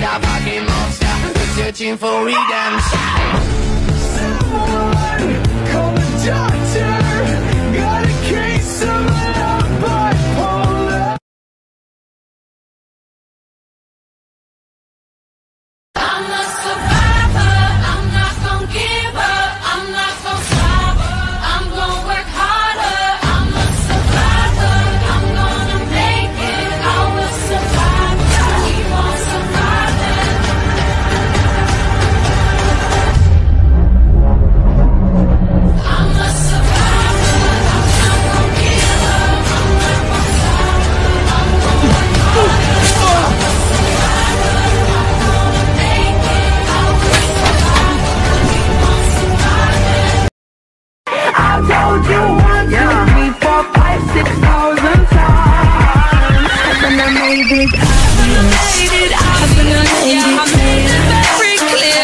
a fucking monster who's searching for redemption. Someone call the doctor. Got a case of bipolar. I'm a survivor. I'm not gonna give up. I'm not gonna stop. I'm gonna work harder. I'm a survivor. I'm gonna make it. I will survive. Keep on surviving. I'm a survivor. I'm not gonna give up. I'm not gonna stop. I'm gonna work harder. I'm a survivor. I'm gonna make it. I will survive. Keep on surviving. I told you 1, 2, 3, 4, 5, 6,000 times. And I made it obvious. And I made it very clear.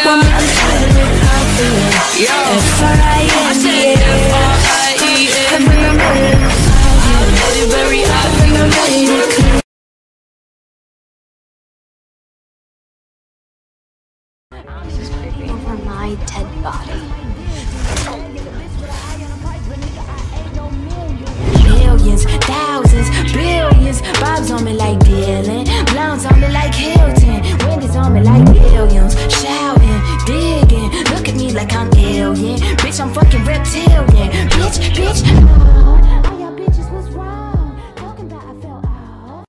Yo, F-R-I-N-D-S. And then I made it very obvious. And I made it clear. This is creeping over my dead body. Millions, thousands, billions. Bob's on me like Dylan. Blondes on me like Hilton. Wendy's on me like billions. Shouting, digging. Look at me like I'm alien. Bitch, I'm fucking reptilian. Bitch, bitch. Oh, all y'all bitches was wrong. Talking about I fell out.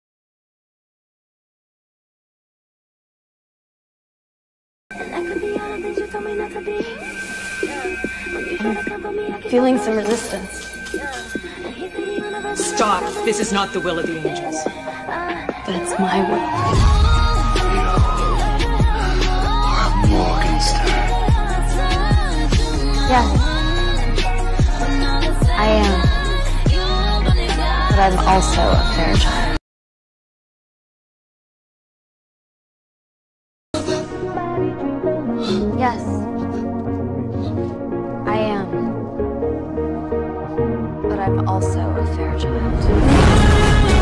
And I could be all the things you told me not to be. Feeling some resistance. Stop. This is not the will of the angels. But it's my will. Yes. I am. But I'm also a Fairchild. Yes. I am. But I'm also a Fairchild.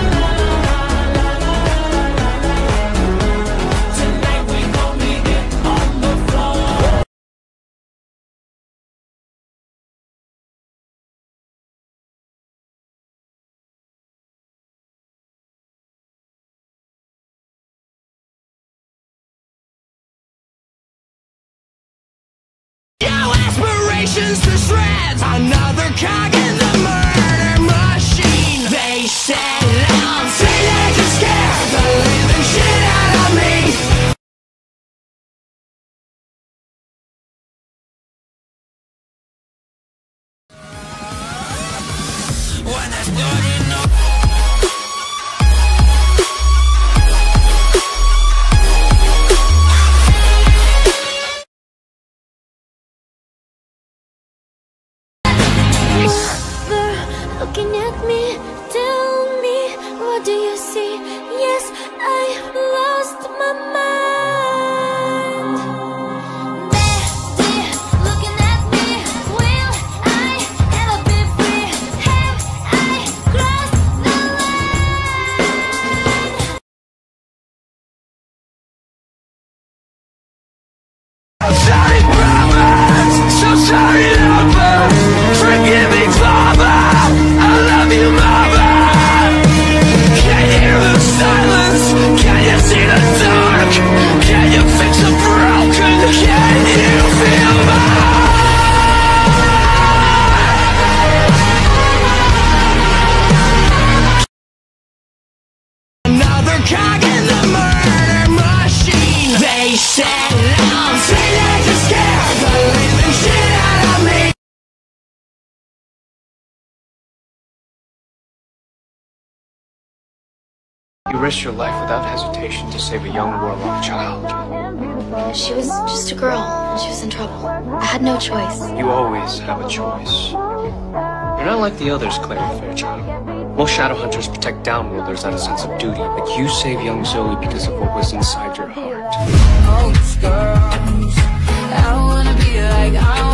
Aspirations to shreds. Another cog in the murder machine. They said I'm teenagers scared the living shit out of me. When there's blood in the looking at me, tell me, what do you see? Yes, I lost my mind. Daddy, looking at me, will I ever be free? Have I crossed the line? I'm sorry, brothers. So sorry, lovers. Forgive me, Father. I love you, Mother. Can you hear the silence? Can you see the dark? Can you fix the broken? Can you feel my another cog in the murder machine? They said I'm teenagers scared the living shit out of me. You risked your life without hesitation to save a young warlock child. She was just a girl. She was in trouble. I had no choice. You always have a choice. You're not like the others, Clary Fairchild. Most Shadowhunters protect downworlders out of sense of duty, but you saved young Zoe because of what was inside your heart. Most girls, I wanna be like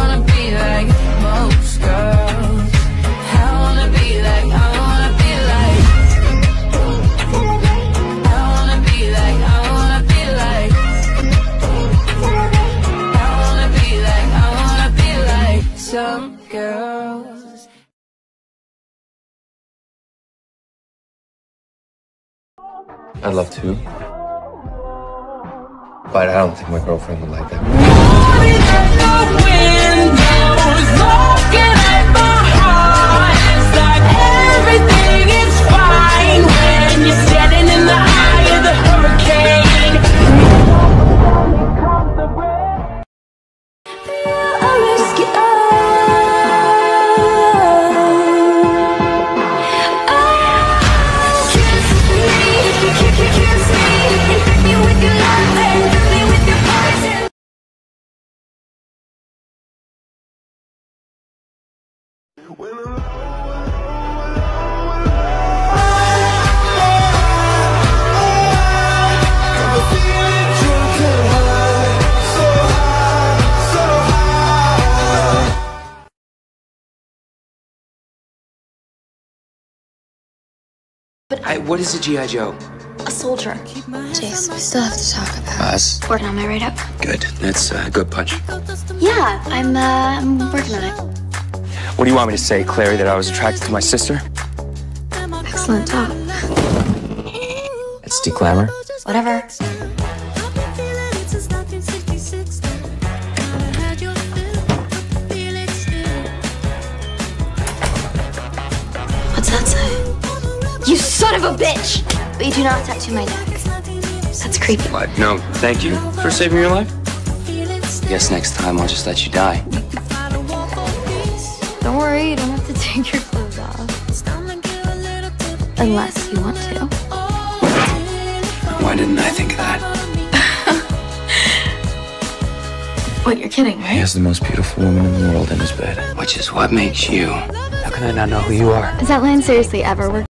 most girls. I wanna be like, I wanna be like, I wanna be like, I wanna be like. I'd love to. But I don't think my girlfriend would like that. Everything is fine when you're standing in the eye of the hurricane. What is a G.I. Joe? A soldier. Jace, we still have to talk about Us? working on my write-up. Good. That's a good punch. Yeah, I'm working on it. What do you want me to say, Clary, that I was attracted to my sister? Excellent talk. It's declamor. Whatever. What's that say? You son of a bitch! But you do not tattoo my neck. That's creepy. What? No, thank you for saving your life. I guess next time I'll just let you die. Don't worry, you don't have to take your clothes off. Unless you want to. Why didn't I think of that? Wait, you're kidding, He right? has the most beautiful woman in the world in his bed. Which is what makes you. How can I not know who you are? Does that line seriously ever work?